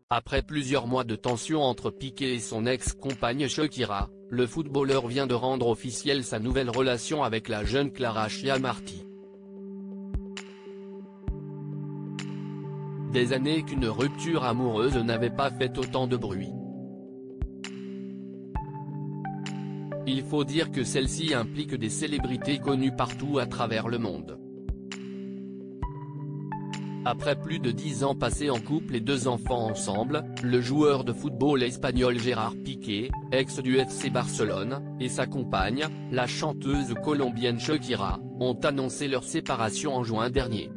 Après plusieurs mois de tension entre Piqué et son ex-compagne Shakira, le footballeur vient de rendre officielle sa nouvelle relation avec la jeune Clara Chiamarty. Des années qu'une rupture amoureuse n'avait pas fait autant de bruit. Il faut dire que celle-ci implique des célébrités connues partout à travers le monde. Après plus de 10 ans passés en couple et 2 enfants ensemble, le joueur de football espagnol Gérard Piqué, ex du FC Barcelone, et sa compagne, la chanteuse colombienne Shakira, ont annoncé leur séparation en juin dernier.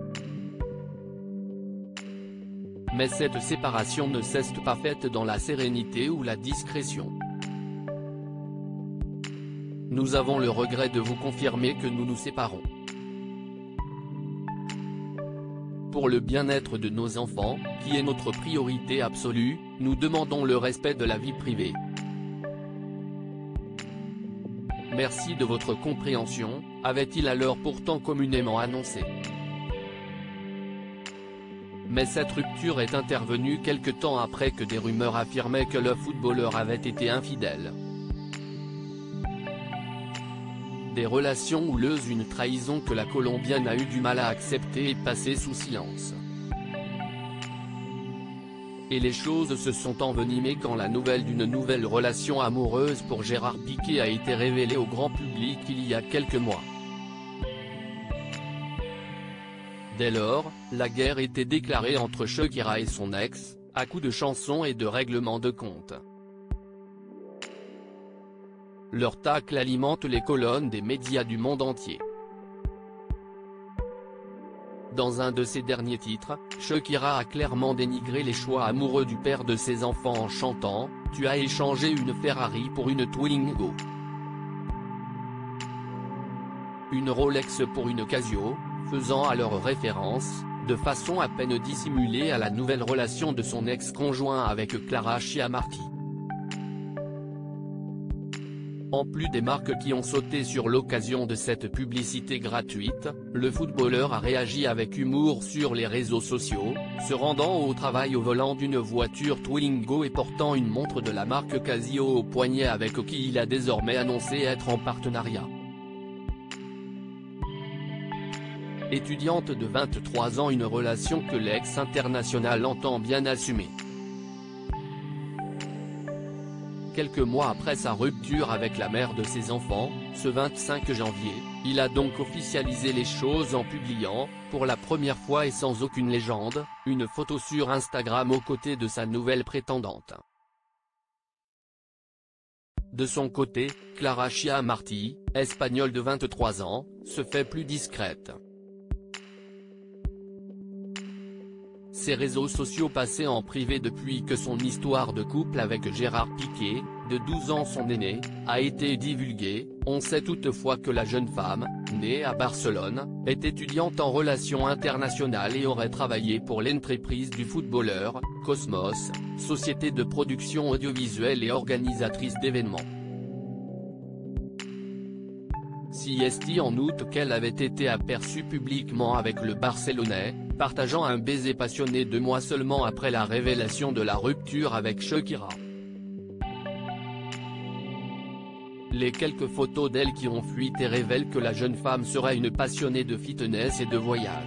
Mais cette séparation ne s'est pas faite dans la sérénité ou la discrétion. Nous avons le regret de vous confirmer que nous nous séparons. Pour le bien-être de nos enfants, qui est notre priorité absolue, nous demandons le respect de la vie privée. Merci de votre compréhension, avait-il alors pourtant communément annoncé. Mais cette rupture est intervenue quelque temps après que des rumeurs affirmaient que le footballeur avait été infidèle. Des relations houleuses, une trahison que la Colombienne a eu du mal à accepter et passer sous silence. Et les choses se sont envenimées quand la nouvelle d'une nouvelle relation amoureuse pour Gérard Piqué a été révélée au grand public il y a quelques mois. Dès lors, la guerre était déclarée entre Shakira et son ex, à coups de chansons et de règlements de compte. Leur tacle alimente les colonnes des médias du monde entier. Dans un de ses derniers titres, Shakira a clairement dénigré les choix amoureux du père de ses enfants en chantant « Tu as échangé une Ferrari pour une Twingo. Une Rolex pour une Casio », faisant alors référence, de façon à peine dissimulée à la nouvelle relation de son ex-conjoint avec Clara Chiamarty. En plus des marques qui ont sauté sur l'occasion de cette publicité gratuite, le footballeur a réagi avec humour sur les réseaux sociaux, se rendant au travail au volant d'une voiture Twingo et portant une montre de la marque Casio au poignet avec qui il a désormais annoncé être en partenariat. Étudiante de 23 ans, une relation que l'ex-international entend bien assumer. Quelques mois après sa rupture avec la mère de ses enfants, ce 25 janvier, il a donc officialisé les choses en publiant, pour la première fois et sans aucune légende, une photo sur Instagram aux côtés de sa nouvelle prétendante. De son côté, Clara Chiamarty, espagnole de 23 ans, se fait plus discrète. Ses réseaux sociaux passés en privé depuis que son histoire de couple avec Gérard Piqué, de 12 ans son aîné, a été divulguée. On sait toutefois que la jeune femme, née à Barcelone, est étudiante en relations internationales et aurait travaillé pour l'entreprise du footballeur, Cosmos, société de production audiovisuelle et organisatrice d'événements. Siesti en août qu'elle avait été aperçue publiquement avec le Barcelonais, partageant un baiser passionné 2 mois seulement après la révélation de la rupture avec Shakira. Les quelques photos d'elle qui ont fuité révèlent que la jeune femme serait une passionnée de fitness et de voyage.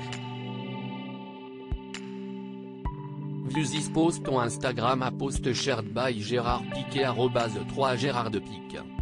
Views post on Instagram à post shared by Gérard Piqué @3 Gérard de Pique.